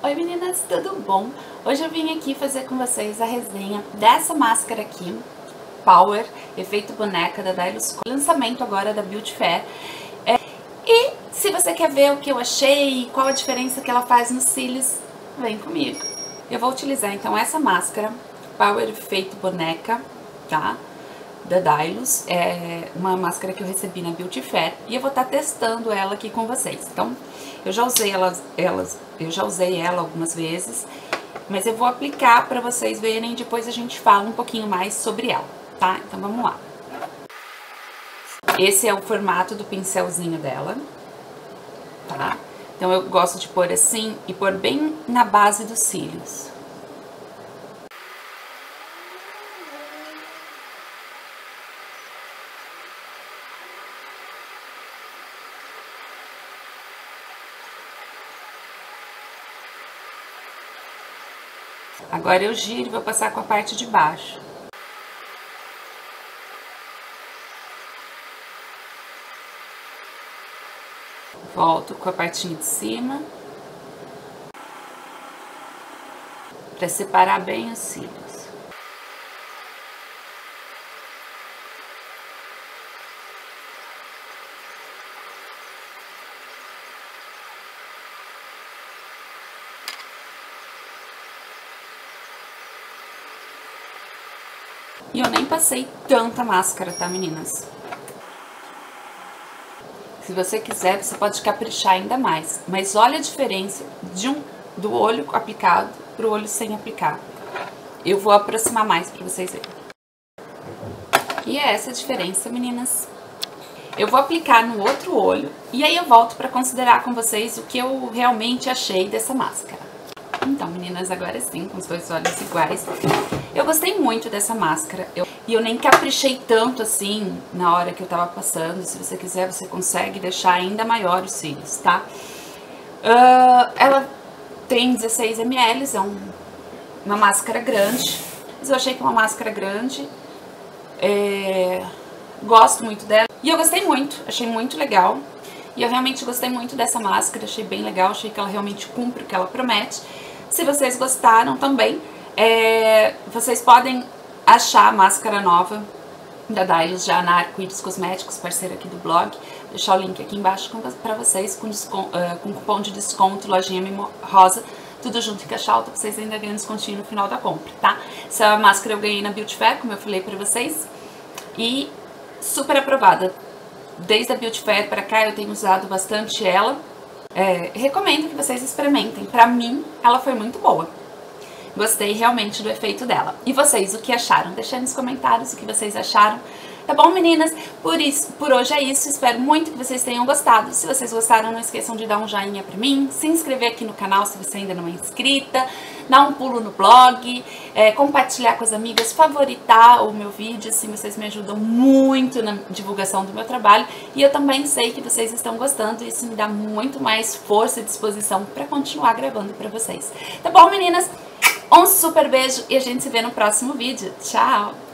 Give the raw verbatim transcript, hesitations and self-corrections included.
Oi meninas, tudo bom? Hoje eu vim aqui fazer com vocês a resenha dessa máscara aqui, Power, efeito boneca da Dylos, lançamento agora da Beauty Fair. É, e se você quer ver o que eu achei, qual a diferença que ela faz nos cílios, vem comigo. Eu vou utilizar então essa máscara, Power efeito boneca, tá? Da Dylos, é uma máscara que eu recebi na Beauty Fair e eu vou estar testando ela aqui com vocês. Então, eu já usei elas, elas, eu já usei ela algumas vezes, mas eu vou aplicar para vocês verem e depois a gente fala um pouquinho mais sobre ela, tá? Então vamos lá. Esse é o formato do pincelzinho dela, tá? Então eu gosto de pôr assim e pôr bem na base dos cílios. Agora eu giro e vou passar com a parte de baixo. Volto com a partinha de cima. Para separar bem os cílios. E eu nem passei tanta máscara, tá, meninas? Se você quiser, você pode caprichar ainda mais. Mas olha a diferença de um, do olho aplicado pro olho sem aplicar. Eu vou aproximar mais pra vocês verem. E é essa a diferença, meninas. Eu vou aplicar no outro olho e aí eu volto pra considerar com vocês o que eu realmente achei dessa máscara. Então, meninas, agora sim, com os dois olhos iguais. Eu gostei muito dessa máscara. Eu, e eu nem caprichei tanto assim na hora que eu tava passando. Se você quiser, você consegue deixar ainda maior os cílios, tá? Uh, ela tem dezesseis mililitros, é um, uma máscara grande. Mas eu achei que é uma máscara grande. É, gosto muito dela. E eu gostei muito, achei muito legal. E eu realmente gostei muito dessa máscara, achei bem legal, achei que ela realmente cumpre o que ela promete. Se vocês gostaram também, é, vocês podem achar a máscara nova da Dylos já na Arco-Íris Cosméticos, parceira aqui do blog. Vou deixar o link aqui embaixo pra vocês, com, desconto, uh, com cupom de desconto, lojinha Mimosa, tudo junto em caixa alta, vocês ainda ganham descontinho no final da compra, tá? Essa máscara eu ganhei na Beauty Fair, como eu falei pra vocês, e super aprovada. Desde a Beauty Fair pra cá eu tenho usado bastante ela. É, recomendo que vocês experimentem. Pra mim, ela foi muito boa. Gostei realmente do efeito dela. E vocês, o que acharam? Deixa aí nos comentários o que vocês acharam. Tá bom, meninas? Por isso, por hoje é isso. Espero muito que vocês tenham gostado. Se vocês gostaram, não esqueçam de dar um joinha pra mim, se inscrever aqui no canal se você ainda não é inscrita, dar um pulo no blog, é, compartilhar com as amigas, favoritar o meu vídeo, assim vocês me ajudam muito na divulgação do meu trabalho. E eu também sei que vocês estão gostando e isso me dá muito mais força e disposição pra continuar gravando pra vocês. Tá bom, meninas? Um super beijo e a gente se vê no próximo vídeo. Tchau!